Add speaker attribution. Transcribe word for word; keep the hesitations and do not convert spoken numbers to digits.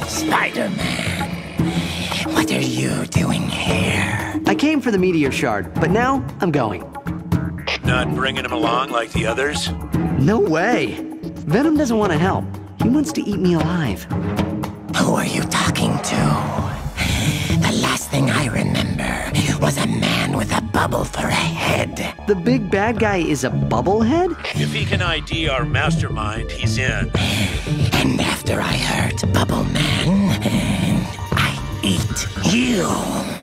Speaker 1: Spider-Man, what are you doing here?
Speaker 2: I came for the meteor shard, but now I'm going.
Speaker 3: Not bringing him along like the others?
Speaker 2: No way. Venom doesn't want to help. He wants to eat me alive.
Speaker 1: Who are you talking to? The last thing I remember was a man with a bubble for a head.
Speaker 2: The big bad guy is a bubblehead?
Speaker 3: If he can I D our mastermind, he's in.
Speaker 1: And after I hurt Bubble Man, I eat you.